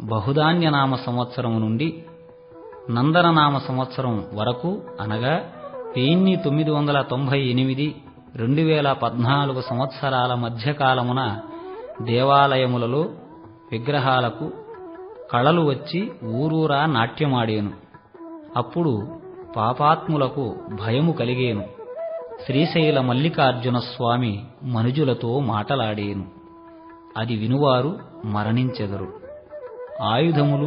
బహుధాన్యనామ సంవత్సరం నుండి నందననామ సంవత్సరం వరకు అనగా 1998 2014 సంవత్సరాల మధ్యకాలమున దేవాలయములలో విగ్రహాలకు కళలు వచ్చి ఊరూరా నాట్యమాడేను. అప్పుడు పాపాత్ములకు భయము కలిగేను. శ్రీశైల మల్లికార్జున స్వామి మనుజులతో మాటలాడేను. అది వినువారు మరణించెదరు. ఆయుధములు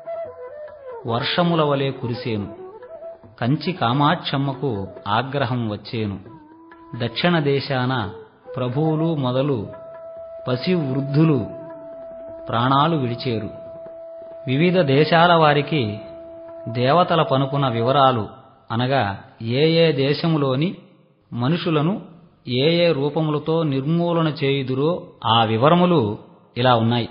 వర్షముల వలె కురిసేను. కంచి కామాక్షమ్మకు ఆగ్రహం వచ్చేను. దక్షిణ దేశాన ప్రభువులు మొదలు పసివృద్ధులు ప్రాణాలు విడిచేరు. వివిధ దేశాల వారికి దేవతల పనుకున్న వివరాలు అనగా ఏ ఏ దేశములోని మనుషులను ఏ ఏ రూపములతో నిర్మూలన చేయుదురో ఆ వివరములు ఇలా ఉన్నాయి.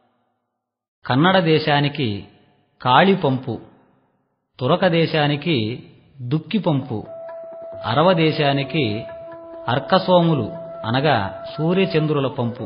కన్నడ దేశానికి కాళిపంపు, తురక దేశానికి దుక్కిపంపు, అరవ దేశానికి అర్కసోములు అనగా సూర్యచంద్రుల పంపు,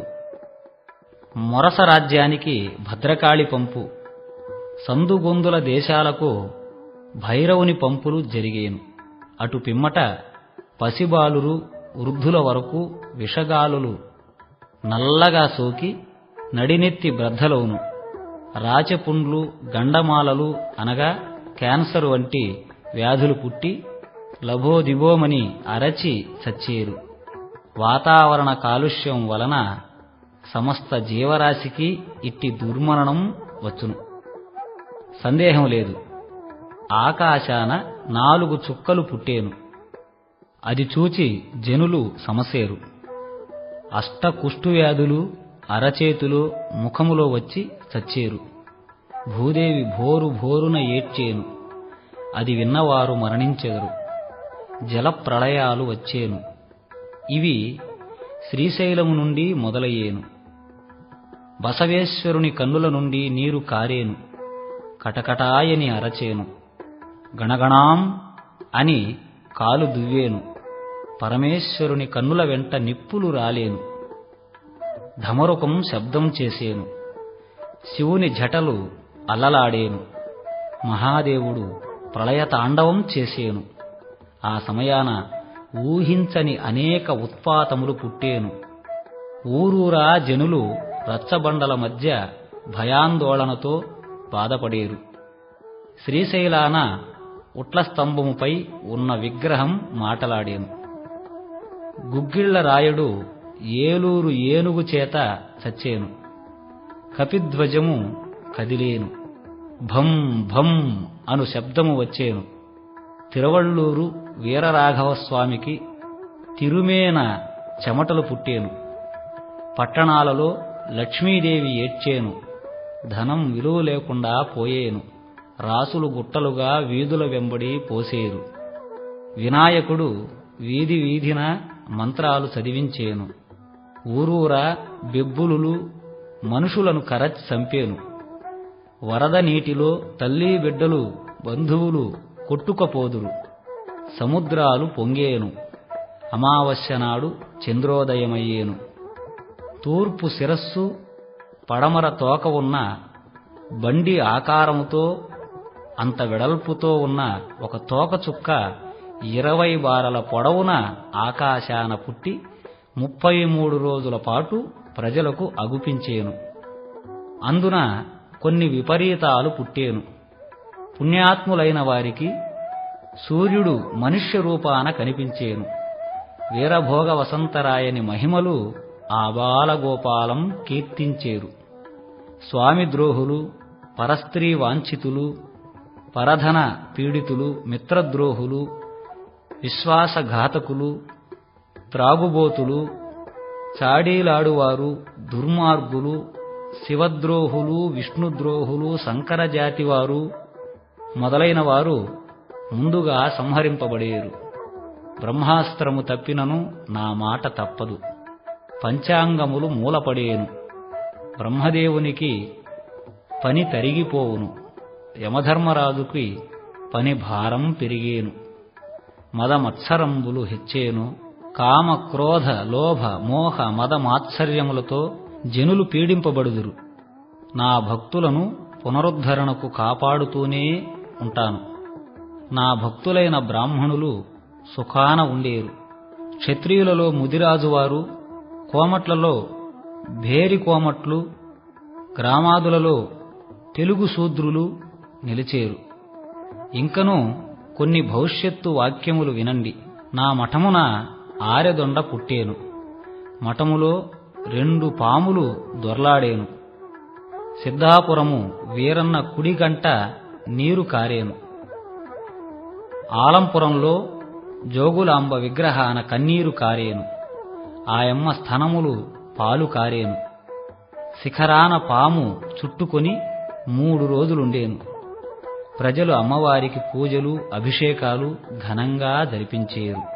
మొరస రాజ్యానికి భద్రకాళి పంపు, సందుగొందుల దేశాలకు భైరవుని పంపులు జరిగేను. అటు పిమ్మట పసిబాలురు వృద్ధుల వరకు విషగాలులు నల్లగా సోకి నడినెత్తి బ్రద్దలవును. రాచపుండ్లు గండమాలలు అనగా క్యాన్సర్ వంటి వ్యాధులు పుట్టి లభోదిబోమని అరచి చచ్చేరు. వాతావరణ కాలుష్యం వలన సమస్త జీవరాశికి ఇట్టి దుర్మరణం వచ్చును. సందేహం లేదు. ఆకాశాన 4 చుక్కలు పుట్టేను. అది చూచి జనులు సమసేరు. అష్టకుష్ఠువ్యాధులు అరచేతులు ముఖములో వచ్చి చచ్చేరు. భూదేవి భోరు భోరున ఏడ్చేను. అది విన్నవారు మరణించెదరు. జలప్రళయాలు వచ్చేను. ఇవి శ్రీశైలము నుండి మొదలయ్యేను. బసవేశ్వరుని కన్నుల నుండి నీరు కారేను. కటకటాయని అరచేను. గణగణాం అని కాలు దువ్వేను. పరమేశ్వరుని కన్నుల వెంట నిప్పులు రాలేను. ధమరుకం శబ్దం చేసేను. శివుని జటలు అల్లలాడేను. మహాదేవుడు ప్రళయతాండవం చేసేను. ఆ సమయాన ఊహించని అనేక ఉత్పాతములు పుట్టేను. ఊరూరా జనులు రచ్చబండల మధ్య భయాందోళనతో బాధపడేరు. శ్రీశైలాన ఉట్ల స్తంభముపై ఉన్న విగ్రహం మాటలాడేను. గుగ్గిళ్ల రాయుడు ఏలూరు ఏనుగు చేత చచ్చేను. కపిధ్వజము కదిలేను. భం భం అను శబ్దము వచ్చేను. తిరువళ్ళూరు వీరరాఘవస్వామికి తిరుమేన చెమటలు పుట్టేను. పట్టణాలలో లక్ష్మీదేవి ఏడ్చేను. ధనం విలువ లేకుండా పోయేను. రాసులు గుట్టలుగా వీధుల వెంబడి పోసేరు. వినాయకుడు వీధి వీధిన మంత్రాలు చదివించేను. ఊరూరా బెబ్బులులు మనుషులను కరచి చంపేను. వరద నీటిలో తల్లి బిడ్డలు బంధువులు కొట్టుకపోదురు. సముద్రాలు పొంగేను. అమావాస్య నాడు చంద్రోదయమయ్యేను. తూర్పు శిరస్సు పడమర తోక ఉన్న బండి ఆకారముతో అంత వెడల్పుతో ఉన్న ఒక తోక చుక్క 20 బారల పొడవున ఆకాశాన పుట్టి 33 రోజుల పాటు ప్రజలకు అగుపించేను. అందున కొన్ని విపరీతాలు పుట్టేను. పుణ్యాత్ములైన వారికి సూర్యుడు మనుష్య రూపాన కనిపించేను. వీరభోగ వసంతరాయని మహిమలు ఆ బాలగోపాలం కీర్తించేరు. స్వామి ద్రోహులు, పరస్త్రీ వాంఛితులు, పరధన పీడితులు, మిత్రద్రోహులు, విశ్వాసఘాతకులు, త్రాగుబోతులు, చాడీలాడువారు, దుర్మార్గులు, శివద్రోహులు, విష్ణుద్రోహులు, శంకరజాతివారు మొదలైన వారు ముందుగా సంహరింపబడేరు. బ్రహ్మాస్త్రము తప్పినను నా మాట తప్పదు. పంచాంగములు మూలపడేను. బ్రహ్మదేవునికి పని తరిగిపోవును. యమధర్మరాజుకి పని భారం పెరిగేను. మదమత్సరంబులు హెచ్చేను. కామ క్రోధ లోభ మోహ మద మాత్సర్యములతో జనులు పీడింపబడుదురు. నా భక్తులను పునరుద్ధరణకు కాపాడుతూనే ఉంటాను. నా భక్తులైన బ్రాహ్మణులు సుఖాన ఉండేరు. క్షత్రియులలో ముదిరాజువారు, కోమట్లలో భేరి కోమట్లు, గ్రామాదులలో తెలుగు శూద్రులు నిలిచేరు. ఇంకనూ కొన్ని భవిష్యత్తు వాక్యములు వినండి. నా మఠమున ఆరెదొండ పుట్టేను. మఠములో 2 పాములు దొర్లాడేను. సిద్ధాపురము వీరన్న కుడిగంట నీరు కారేను. ఆలంపురంలో జోగులాంబ విగ్రహాన కన్నీరు కారేను. ఆయమ్మ స్థనములు పాలు కారేను. శిఖరాన పాము చుట్టుకొని 3 రోజులుండేను. ప్రజలు అమ్మవారికి పూజలు, అభిషేకాలు ఘనంగా జరిపించేరు.